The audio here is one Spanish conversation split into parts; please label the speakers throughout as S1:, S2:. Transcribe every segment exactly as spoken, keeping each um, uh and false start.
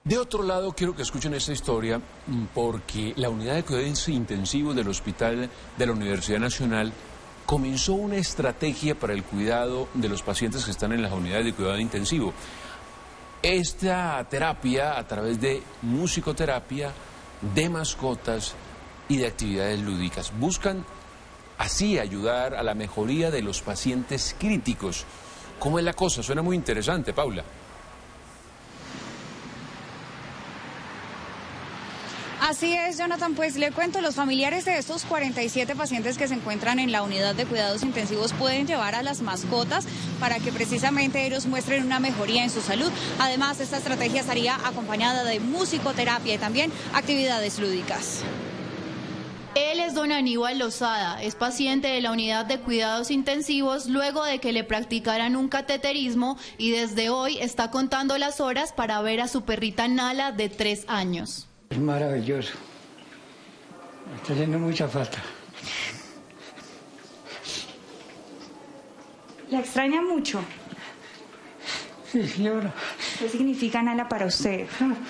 S1: De otro lado, quiero que escuchen esta historia porque la unidad de cuidados intensivos del Hospital de la Universidad Nacional comenzó una estrategia para el cuidado de los pacientes que están en las unidades de cuidado intensivo. Esta terapia a través de musicoterapia, de mascotas y de actividades lúdicas. Buscan así ayudar a la mejoría de los pacientes críticos. ¿Cómo es la cosa? Suena muy interesante, Paula.
S2: Así es, Jonathan, pues le cuento, los familiares de estos cuarenta y siete pacientes que se encuentran en la unidad de cuidados intensivos pueden llevar a las mascotas para que precisamente ellos muestren una mejoría en su salud. Además, esta estrategia estaría acompañada de musicoterapia y también actividades lúdicas.
S3: Él es don Aníbal Lozada, es paciente de la unidad de cuidados intensivos luego de que le practicaran un cateterismo y desde hoy está contando las horas para ver a su perrita Nala de tres años.
S4: Es maravilloso, me está haciendo mucha falta.
S2: ¿La extraña mucho?
S4: Sí, señora.
S2: ¿Qué significa Nala para usted?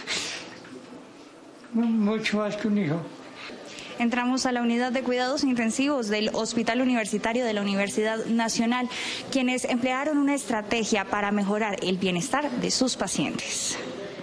S4: Mucho más que un hijo.
S2: Entramos a la unidad de cuidados intensivos del Hospital Universitario de la Universidad Nacional, quienes emplearon una estrategia para mejorar el bienestar de sus pacientes.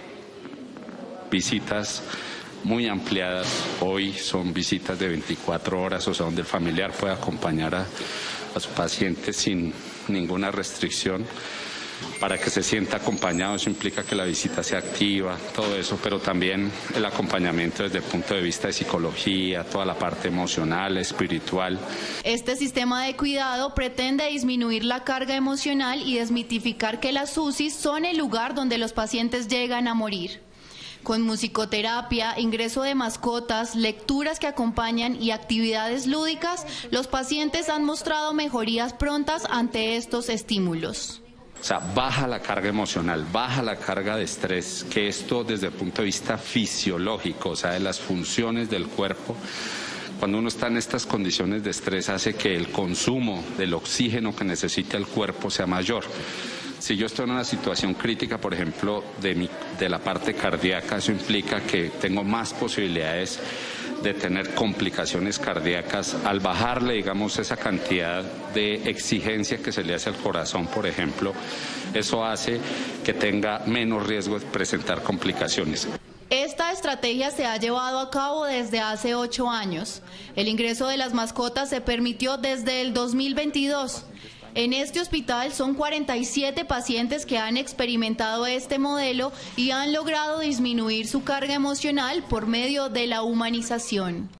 S5: Visitas muy ampliadas, hoy son visitas de veinticuatro horas, o sea, donde el familiar puede acompañar a, a su paciente sin ninguna restricción para que se sienta acompañado. Eso implica que la visita sea activa, todo eso, pero también el acompañamiento desde el punto de vista de psicología, toda la parte emocional, espiritual.
S3: Este sistema de cuidado pretende disminuir la carga emocional y desmitificar que las U C I son el lugar donde los pacientes llegan a morir. Con musicoterapia, ingreso de mascotas, lecturas que acompañan y actividades lúdicas, los pacientes han mostrado mejorías prontas ante estos estímulos.
S5: O sea, baja la carga emocional, baja la carga de estrés, que esto desde el punto de vista fisiológico, o sea, de las funciones del cuerpo, cuando uno está en estas condiciones de estrés hace que el consumo del oxígeno que necesita el cuerpo sea mayor. Si yo estoy en una situación crítica, por ejemplo, de, mi, de la parte cardíaca, eso implica que tengo más posibilidades de tener complicaciones cardíacas al bajarle, digamos, esa cantidad de exigencia que se le hace al corazón, por ejemplo. Eso hace que tenga menos riesgo de presentar complicaciones.
S3: Esta estrategia se ha llevado a cabo desde hace ocho años. El ingreso de las mascotas se permitió desde el dos mil veintidós. En este hospital son cuarenta y siete pacientes que han experimentado este modelo y han logrado disminuir su carga emocional por medio de la humanización.